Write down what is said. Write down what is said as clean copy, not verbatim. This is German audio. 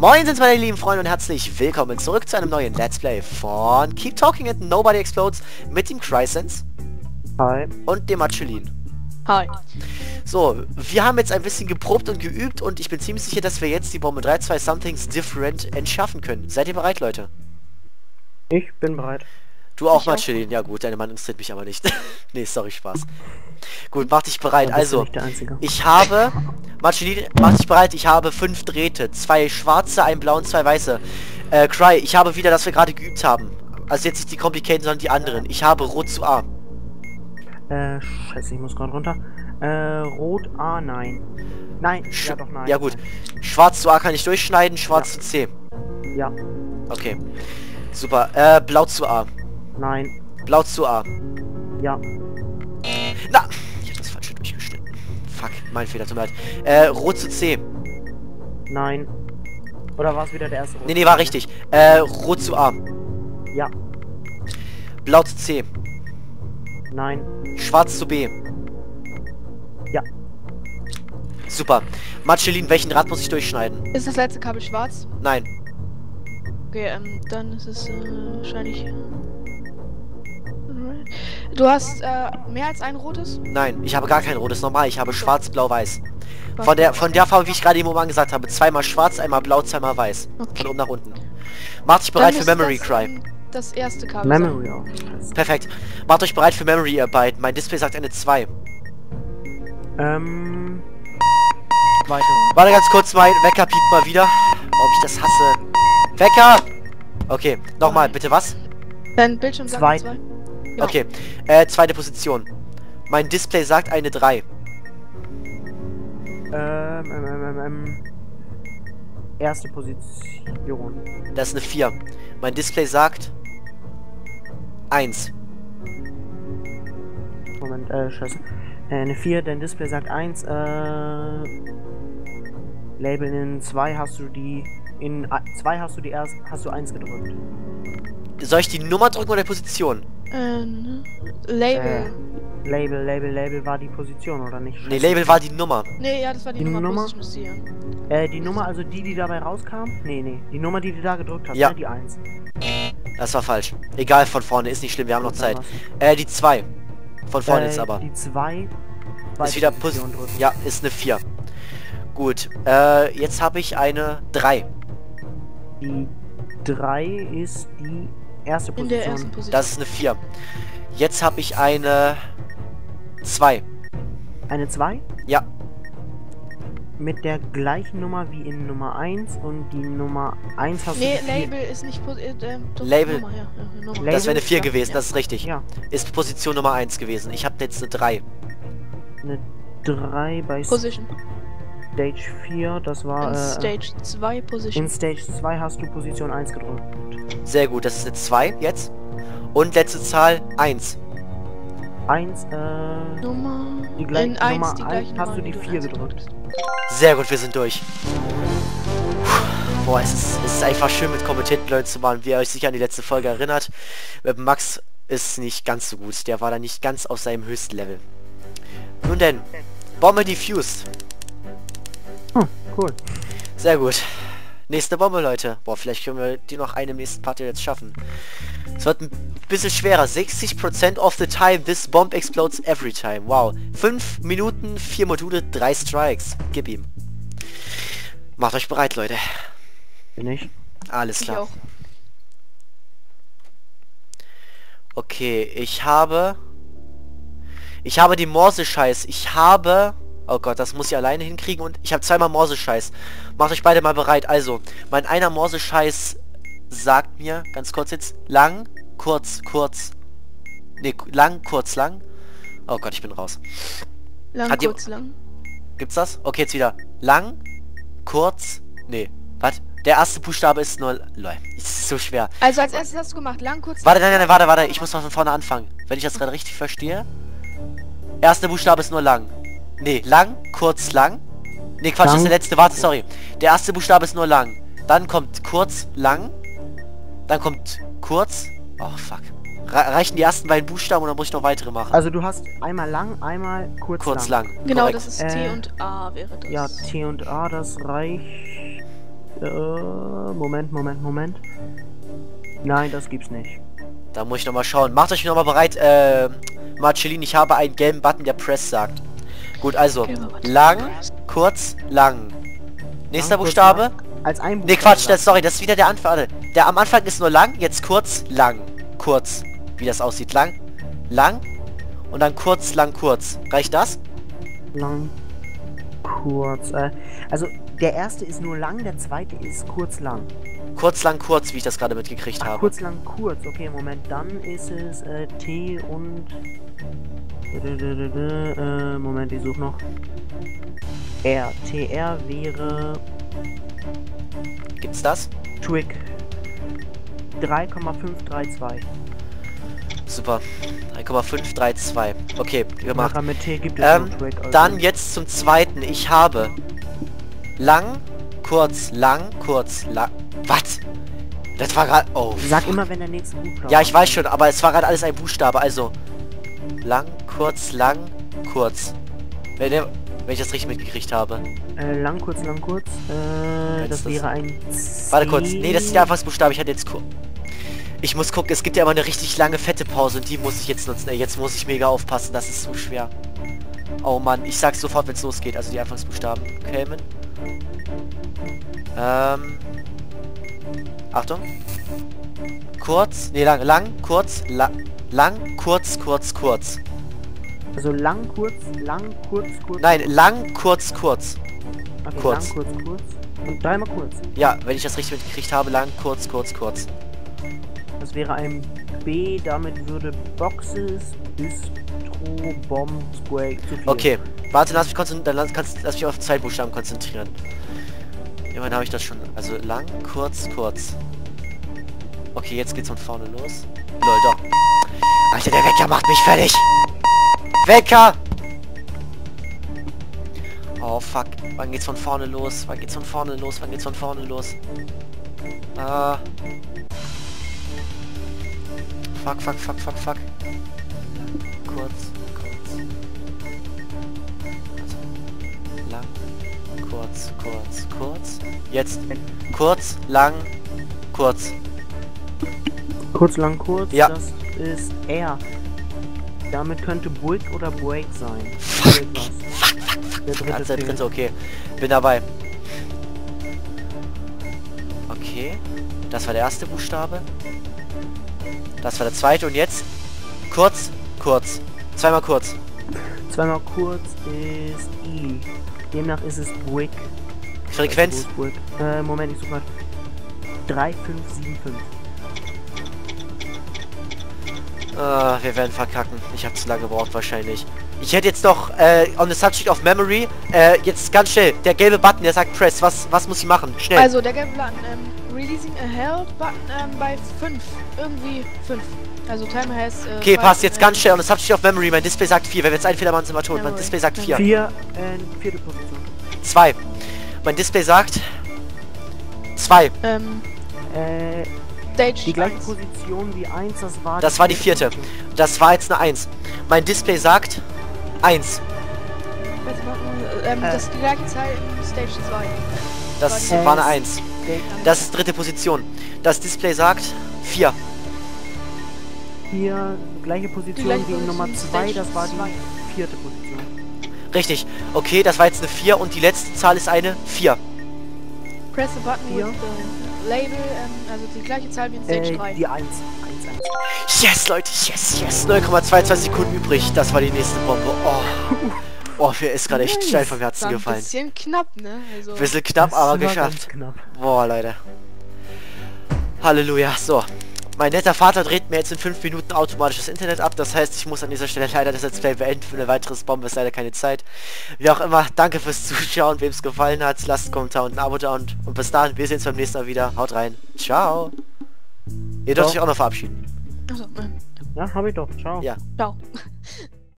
Moin sind meine lieben Freunde und herzlich willkommen zurück zu einem neuen Let's Play von Keep Talking and Nobody Explodes mit dem Crysense. Hi. Und dem Machelin. Hi. So, wir haben jetzt ein bisschen geprobt und geübt und ich bin ziemlich sicher, dass wir jetzt die Bombe 3-2 Somethings Different entschaffen können. Seid ihr bereit, Leute? Ich bin bereit. Du auch, Ich auch. Machelin. Ja gut, deine Mann interessiert mich aber nicht. Nee, sorry, Spaß. Gut, mach dich bereit. Da bist du Also, nicht der Einzige. ich habe... Machelin, mach dich bereit. Ich habe 5 Drähte. 2 schwarze, 1 blau und 2 weiße. Cry, ich habe wieder, das wir gerade geübt haben. Also jetzt nicht die Complicated, sondern die anderen. Ich habe Rot zu A. Scheiße, ich muss gerade runter. Rot A, nein. Nein, ja doch, nein. Ja gut. Schwarz zu A kann ich durchschneiden, schwarz zu C. Ja, Okay. Super. Blau zu A. nein, Blau zu A. ja, Na! Ich hab das falsche durchgeschnitten. Fuck, mein Fehler, tut mir leid. Rot zu C. nein. Oder war es wieder der erste Rot? Nee, war richtig. Rot zu A. Ja, Blau zu C. nein, Schwarz zu B. ja. Super. Machelin, welchen Rad muss ich durchschneiden? Ist das letzte Kabel schwarz? Nein. Okay, dann ist es wahrscheinlich... Du hast mehr als ein rotes? Nein, ich habe gar kein rotes. Normal, ich habe schwarz, blau, weiß. Von der Farbe, wie ich gerade eben oben gesagt habe. Zweimal schwarz, einmal blau, zweimal weiß. Okay. Von oben nach unten. Macht euch bereit Dann für müsste Memory das, Cry. Das erste Kabel Memory sein. auch. Scheiße. Perfekt. Macht euch bereit für Memory, ihr beiden. Mein Display sagt eine 2. Weiter. Warte ganz kurz, mein Wecker piept mal wieder. Ob ich das hasse. Wecker! Okay, nochmal, bitte was? Dein Bildschirm sagt Zwei. 2. Ja. Okay, zweite Position. Mein Display sagt eine 3. Erste Position. Das ist eine 4. Mein Display sagt 1. Moment, scheiße. Eine 4, dein Display sagt 1, Label in 2 hast du die, in 2 hast du die erst, hast du 1 gedrückt. Soll ich die Nummer drücken oder die Position? Label. Label war die Position, oder nicht? Nee, Label war die Nummer. Nee, ja, das war die, Die Nummer. Nummer? Position ist hier. Die Nummer, also die dabei rauskam? Nee. Die Nummer, die du da gedrückt hast, Ja. ne? Die 1. Das war falsch. Egal, von vorne, ist nicht schlimm, wir haben noch Zeit. Die 2. Von vorne ist aber. Die 2. Ist wieder Position drücken. Ja, ist eine 4. Gut, jetzt habe ich eine 3. Die 3 ist die erste In der Position. ersten Position. Das ist eine 4. Jetzt habe ich eine 2. Eine 2? Ja, Mit der gleichen Nummer wie in Nummer 1 und die Nummer 1 hast Nee, du... die vier- Label ist nicht... doch, Label. Nummer, ja, Nummer. Label? das wäre eine 4 Ja. gewesen, das ist richtig. Ja, Ist Position Nummer 1 gewesen. Ich habe jetzt eine 3. eine 3 bei Position. Stage 4, das war... In Stage 2 Position. in Stage 2 hast du Position 1 gedrückt. Sehr gut, das ist eine 2 jetzt. Und letzte Zahl 1. 1, Nummer... die gleiche in 1 Nummer die 1 gleiche hast Nummer, du die wie 4 eins gedrückt. hast. Sehr gut, wir sind durch. Boah, es ist einfach schön mit kommentierten Leuten zu machen, wie ihr euch sicher an die letzte Folge erinnert. Max ist nicht ganz so gut. Der war da nicht ganz auf seinem höchsten Level. Nun denn, Bombe defused. Hm, cool. Sehr gut. Nächste Bombe, Leute. Boah, vielleicht können wir die noch eine im nächsten Part jetzt schaffen. Es wird ein bisschen schwerer. 60% of the time this bomb explodes every time. Wow. 5 Minuten, 4 Module, 3 Strikes. Gib ihm. Macht euch bereit, Leute. Bin ich. Alles Ich klar. auch. Okay, ich habe die Morse-Scheiß. Oh Gott, das muss ich alleine hinkriegen und ich habe zweimal Morse-Scheiß. Macht euch beide mal bereit. Also, mein einer Morse-Scheiß sagt mir, ganz kurz jetzt, lang, kurz, kurz. Ne, lang, kurz, lang. Oh Gott, ich bin raus. Lang, Hat die- kurz, lang. Gibt's das? Okay, jetzt wieder. Lang, kurz, nee. Was? Der erste Buchstabe ist nur... Lol, ist so schwer. Also als erstes hast du gemacht, lang, kurz, Warte, nein, warte. Ich muss mal von vorne anfangen. Wenn ich das gerade richtig verstehe. Erster Buchstabe ist nur lang. Nee, lang, kurz, lang. Nee, Quatsch, das ist der letzte. Warte, sorry. Der erste Buchstabe ist nur lang. Dann kommt kurz, lang. Dann kommt kurz. Oh, fuck. Reichen die ersten beiden Buchstaben oder muss ich noch weitere machen? Also du hast einmal lang, einmal kurz, lang. Genau, Korrekt. das ist T und A wäre das. Ja, T und A, das reicht... Moment. Nein, das gibt's nicht. Da muss ich nochmal schauen. Macht euch nochmal bereit, Marceline, ich habe einen gelben Button, der Press sagt. Gut, also, Gelber Button. lang, kurz, lang. Nächster Lang, kurz, Buchstabe. lang. Als ein Ne, Buchstabe. Quatsch, sorry, das ist wieder der Anfang. Der am Anfang ist nur lang, jetzt kurz, lang. Kurz. Wie das aussieht. Lang, lang und dann kurz, lang, kurz. Reicht das? Lang, kurz. Also, der erste ist nur lang, der zweite ist kurz, lang. Kurz, lang, kurz, wie ich das gerade mitgekriegt Ach, habe. kurz, lang, kurz. Okay, Moment. Dann ist es T und... Moment, ich suche noch. R. TR wäre... Gibt's das? Twig. 3,532. Super. 3,532. Okay, gemacht. Nachher mit T gibt es nur Twig. Also Dann jetzt zum zweiten. Ich habe lang, kurz, lang. Was? Das war gerade... Oh. Sag immer, wenn der nächste Buchstabe... Ja, ich weiß schon, aber es war gerade alles ein Buchstabe. Also lang, kurz, kurz. Wenn ich das richtig mitgekriegt habe. lang, kurz. Das wäre ein C. Warte kurz. Nee, das ist der Anfangsbuchstabe. Ich hatte jetzt... Ich muss gucken, es gibt ja immer eine richtig lange, fette Pause und die muss ich jetzt nutzen. Ey, jetzt muss ich mega aufpassen, das ist so schwer. Oh Mann, ich sag's sofort, wenn es losgeht. Also die Anfangsbuchstaben kämen. Achtung. Kurz. Nee, lang, kurz, lang, kurz. Also lang, kurz. Nein, lang, kurz. Okay, kurz. Lang, kurz. Und dreimal kurz. Ja, wenn ich das richtig mitgekriegt habe, lang, kurz. Das wäre ein B, damit würde Boxes, Bistro, Bomb, Spray zu viel. Okay, warte, lass mich auf zwei Buchstaben konzentrieren. Immerhin habe ich das schon. Also lang, kurz. Okay, jetzt geht's von vorne los. Lol, doch. Alter, der Wecker macht mich fertig. Wecker! Oh, fuck. Wann geht's von vorne los? Ah. Fuck. Kurz. Lang. Kurz. Jetzt. Kurz, lang, kurz. Kurz, lang, kurz. Ja. Das ist R. Damit könnte Brick oder Break sein. Fuck. Der Dritte, okay. Bin dabei. Okay. Das war der erste Buchstabe. Das war der zweite und jetzt kurz. Zweimal kurz. Zweimal kurz ist I. Demnach ist es Brick. Frequenz. Moment, ich suche mal. 3575. Wir werden verkacken. Ich habe zu lange gebraucht wahrscheinlich. Ich hätte jetzt noch on the subject of memory. Jetzt ganz schnell. Der gelbe Button, der sagt Press. Was muss ich machen? Schnell. Also der gelbe Button, Releasing a Hell Button bei 5. Irgendwie 5. Also Timer has... Okay, passt jetzt ganz schnell. On the subject of memory. Mein Display sagt 4. Wenn wir jetzt einen Fehler machen, sind wir tot. Mein Display sagt 4. 4, vierte Position. 2. Mein Display sagt 2. Stage Die gleiche 1. Position wie 1, Das war die vierte. Das war jetzt eine 1. Mein Display sagt 1. Das ist die gleiche Zahl in Stage 2. Das war eine 1. Das ist dritte Position. Das Display sagt 4. Hier gleiche Position gleiche wie in Nummer Position, 2, Stage das war 2. die vierte Position. Richtig. Okay, das war jetzt eine 4 und die letzte Zahl ist eine 4. Press the button Hier. with the label, also die gleiche Zahl wie in Stage 3. Die 1. Yes, Leute, yes. 0,22 Sekunden übrig. Das war die nächste Bombe. Oh, mir ist gerade echt steil vom Herzen War ein gefallen. bisschen knapp, ne? Also, Bisschen knapp, aber geschafft. Knapp. Boah, Leute. Halleluja. So. Mein netter Vater dreht mir jetzt in 5 Minuten automatisch das Internet ab. Das heißt, ich muss an dieser Stelle leider das Let's Play beenden. Für eine weitere Bombe ist leider keine Zeit. Wie auch immer, danke fürs Zuschauen. Wem es gefallen hat, lasst einen Kommentar und ein Abo da. Und bis dahin, wir sehen uns beim nächsten Mal wieder. Haut rein. Ciao. Ihr dürft euch auch noch verabschieden. achso, Ja, hab ich doch. Ciao. Ja. ciao.